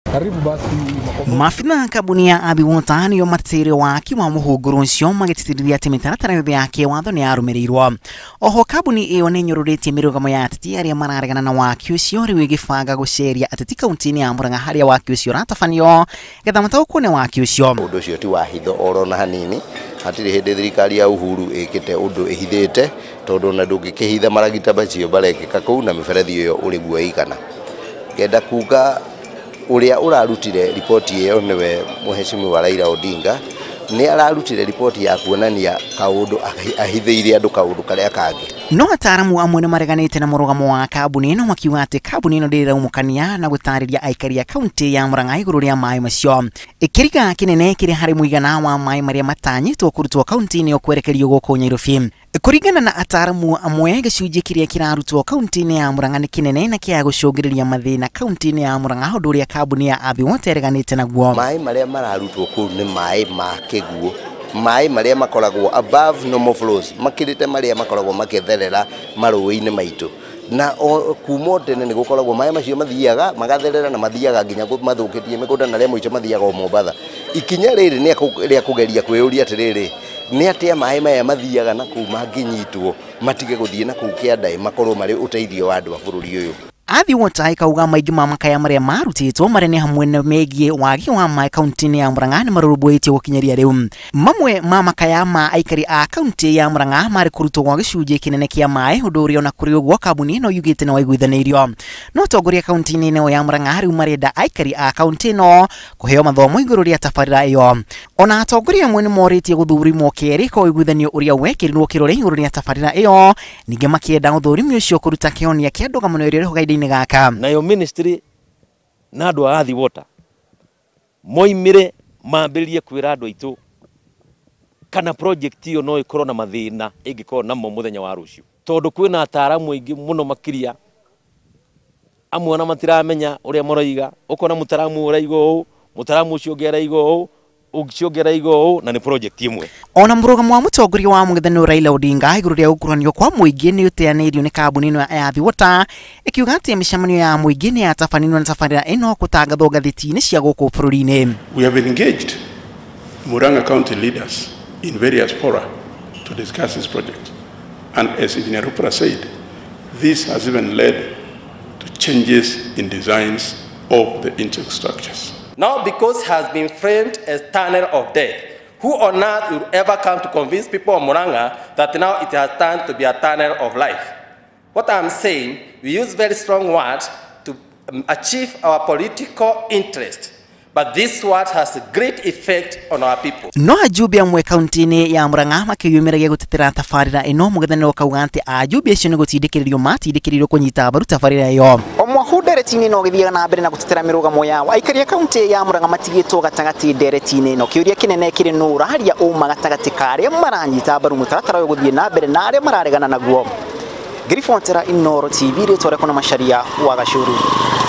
Karibu basi. Mafina Kambuni ya Athi Water niyo mateire waaki wa muhunguru ucio magitithirithia ati mitaratara yothe yake watho ni yarumirirwo. Oho Kambuni iyo ni nyururetie mirugamo ya ateti aria mararegana na waaki ucio riu igibanga guceria ateti kaunti-ini ya Murang'a haria waaki ucio ratafanio getha mataukune waaki ucio. Undu ucio ti wa hitho oro na hanini, hatiri hindi thirikari ya Uhuru ikite undu ihithite tondu na ndungikihitha maragita bacio barekika kuu na miberethi iyo uri guoikana. Ngenda kuga uria urarutire ripoti iyo niwe Mheshimiwa Raila Odinga ni ararutire ripoti ya kuonania kaundu ahithiire andu kaundu karia kangi. No ataramu amwe mareganite na murugamo wa Kambuni ino makiuga ati Kambuni ino ndiraumukania na gutariria aikari ya kaunti ya Murang'a iguru ria maai macio. Kiriga kinene kiri hari muigana wa maai maria matanyitwo kurutwo kaunti-ini okwerekerio guku Nairobi. Kuringana na ataramu amwe gicunji kiria kirarutwo kaunti-ini ya Murang'a ni kinene na kia gucungiriria mathina kaunti-ini ya Murang'a undu uria Kambuni ya Athi Water ereganite naguo. Maai maria mararutwo kuu ni maai ma kiguo. Maai maria makoragwo above normal flows, makirite maria makoragwo maketherera maruwi-ini maitu. Na kumo tene ni gukoragwo maai macio mathiaga magatherera na mathiaga nginya mathukitie migunda na remo icio mathiaga o Mombasa. Ikinya riri ni ria kugeria kwiyuria atiriri ni atia maai maya mathiaga na kuu manginyitwo matige guthie na kuu kiandai makorwo mari uteithio wa andu a bururi uyu. Athi Water ikauga maingi ma makaya maria marutitwo marene hamwe na megie wagi wa maai kaunti-ini ya Murang'a ni marurumbuitie gukinyeria riu. Mamwe ma makaya ma aikari a kaunti ya Murang'a mari kurutwo gwa gicunji kinene kia maai undu uria na kuri uguo Kambuni ino yugite na waiguithanirio. No tongoria kaunti-ini ino ya Murang'a riu marenda aikari a kaunti ino kuheo mathomo iguru ria tabarira iyo. Ona tongoria amwe ni moritie guthurimwo keri kwa waiguithanio uria wekirirwo kirore iguru ria tabarira iyo ninge makienda guthurimi ucio kuruta kionia kia Ndugamano iria rihogaide gaka. Na yo ministry na andu a Athi Water moimire mambirie kwira andu aitu kana project iyo no ikorwo na mathina ingikorwo namo muthenya wa rucio tondu kwina ataramu aingi muno makiria amwe na matiramenya uria moreiga ukona mutaramu uraigo mutaramu ucio ngeraigo ucio na ni project imwe. Ona murugamo wa mutongoria wa muigana Raila Odinga iguru ria gukuranio kwa muingi ni uteanirio ni Kambuni ino ya Athi Water ikiuga ati micemanio ya muingi ni atafanirwo na tabarira ino gutangathwo ngathiti-ini cia guku bururi-ini. We have engaged Murang'a county leaders in various fora to discuss this project, and as Engineer Rupra said, this has even led to changes in designs of the intake structures. Now, because it has been framed as tunnel of death, who on earth will ever come to convince people of Murang'a that now it has turned to be a tunnel of life? What I'm saying, we use very strong words to achieve our political interest, but this word has a great effect on our people. No ajubi amwe kaunti-ini ya Murang'a makiyumiria gutetera tabarira ino mugethaniro kauga ati ajubi acio ni gutindikiririo matindikiririo kunyita mbaru tabarira iyo. Omwahu ndereti-ini no githiaga na mbere na gutetera mirugamo yao aikari a kaunti ya Murang'a matigitwo gatagati ndereti-ini no kiuria kinene kiri nura haria uma gatagati karia maranyita mbaru mutaratara guthie na mbere na aria mararegana naguo. Gwitetera Inoro TV ritore kuna masharia wa Gashuru.